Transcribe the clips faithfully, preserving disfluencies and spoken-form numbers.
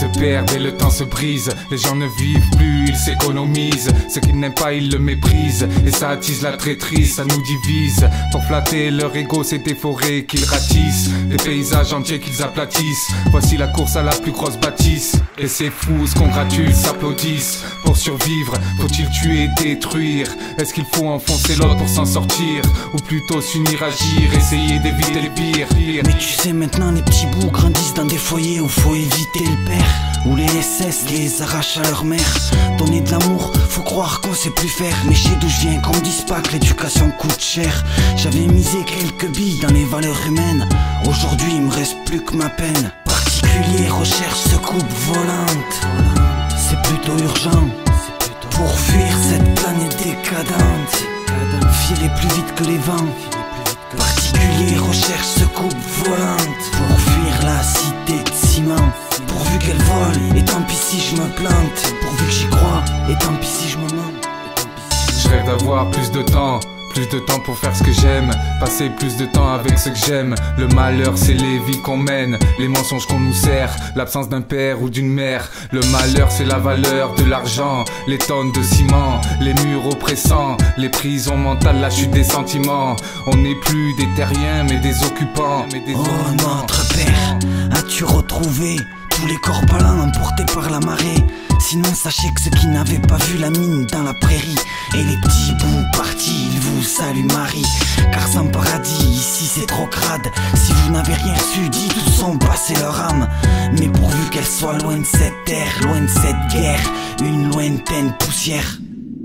se perdent et le temps se brise. Les gens ne vivent plus, ils s'économisent. Ce qu'ils n'aiment pas, ils le méprisent. Et ça attise la traîtrise, ça nous divise. Pour flatter leur ego, c'est des forêts qu'ils ratissent, des paysages entiers qu'ils aplatissent. Voici la course à la plus grosse bâtisse. Et ces fous se congratulent, s'applaudissent. Pour survivre, faut-il tuer, détruire? Est-ce qu'il faut enfoncer l'autre pour s'en sortir? Ou plutôt s'unir, agir, essayer d'éviter les pires? Mais tu sais maintenant les petits bouts grandissent dans des foyers où faut éviter le père, où les S S les arrachent à leur mère. Donner de l'amour, faut croire qu'on sait plus faire. Mais chez d'où je viens, qu'on me dise pas que l'éducation coûte cher. J'avais misé quelques billes dans les valeurs humaines. Aujourd'hui il me reste plus que ma peine. Particulier recherche secoupe volante. C'est plutôt urgent pour fuir cette planète décadente. Filer plus vite que les vents. Particulier recherche secoupe volante pour fuir la cité de ciment. Pourvu qu'elle vole, et tant pis si je me plante. Pourvu que j'y crois, et tant pis si je me mens. Je rêve d'avoir plus de temps, plus de temps pour faire ce que j'aime, passer plus de temps avec ce que j'aime. Le malheur c'est les vies qu'on mène, les mensonges qu'on nous sert, l'absence d'un père ou d'une mère. Le malheur c'est la valeur de l'argent, les tonnes de ciment, les murs oppressants, les prisons mentales, la chute des sentiments. On n'est plus des terriens mais des occupants, mais des Oh occupants. notre père, as-tu retrouvé tous les corps ballants emportés par la marée? Sinon sachez que ceux qui n'avaient pas vu la mine dans la prairie et les petits bouts partis, ils vous saluent Marie. Car sans paradis, ici c'est trop crade. Si vous n'avez rien reçu, dit tous ont passé leur âme. Mais pourvu qu'elle soit loin de cette terre, loin de cette guerre, une lointaine poussière.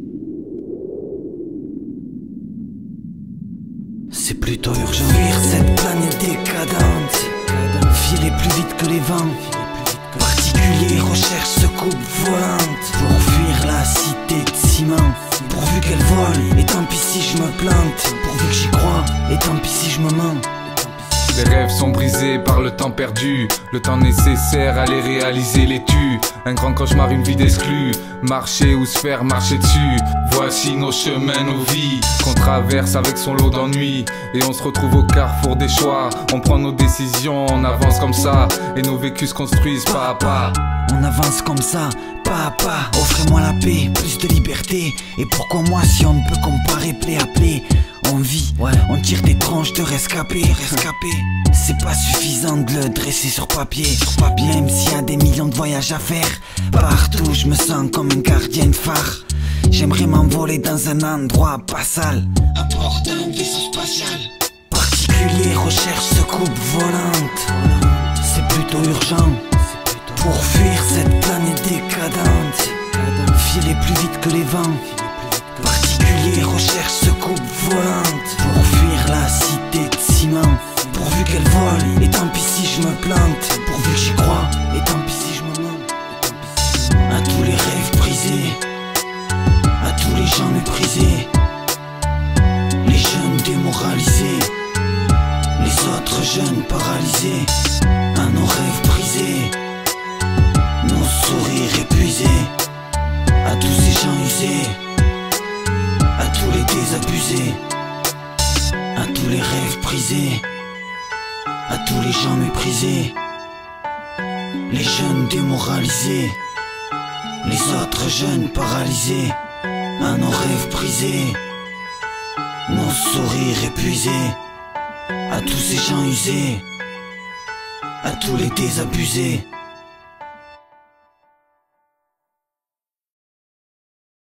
C'est plutôt urgent. Fuir cette planète décadente, filer plus vite que les vents. Particulier recherche secoupe volante pour fuir la cité de ciment. Pourvu qu'elle vole, et tant pis si je me plante. Pourvu que j'y crois, et tant pis si je me mens. Les rêves sont brisés par le temps perdu. Le temps nécessaire à les réaliser les tue. Un grand cauchemar, une vie d'exclus. Marcher ou se faire marcher dessus. Voici nos chemins, nos vies qu'on traverse avec son lot d'ennuis. Et on se retrouve au carrefour des choix. On prend nos décisions, on avance comme ça. Et nos vécus se construisent pas à pas. On avance comme ça, pas à pas. Offrez-moi la paix, plus de liberté. Et pourquoi moi si on ne peut comparer plaie à plaie? On vit, ouais. On tire des tranches de rescapés, rescapés. C'est pas suffisant de le dresser sur papier, sur papier. Même s'il y a des millions de voyages à faire, partout je me sens comme une gardienne phare. J'aimerais m'envoler dans un endroit pas sale, à bord d'un vaisseau spatial. Particulier recherche secoupe volante. C'est plutôt urgent pour fuir cette planète décadente. Filer plus vite que les vents. Particulier recherche secoupe volante pour fuir la cité de ciment. Pourvu qu'elle vole, et tant pis si je me plante. Pourvu que j'y crois, et tant pis si je me mens. À tous les rêves brisés, à tous les gens méprisés, les jeunes démoralisés, les autres jeunes paralysés. À nos rêves brisés, nos sourires épuisés, à tous ces gens usés, à tous les désabusés, à tous les rêves brisés, à tous les gens méprisés, les jeunes démoralisés, les autres jeunes paralysés. À nos rêves brisés, nos sourires épuisés, à tous ces gens usés, à tous les désabusés.